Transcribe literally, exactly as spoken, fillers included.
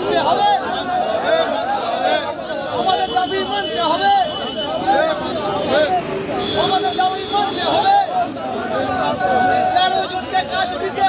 মানতে হবে, আমাদের দাবি মানতে হবে, আমাদের দাবি মানতে হবে। তেরো জনকে কাজ দিতে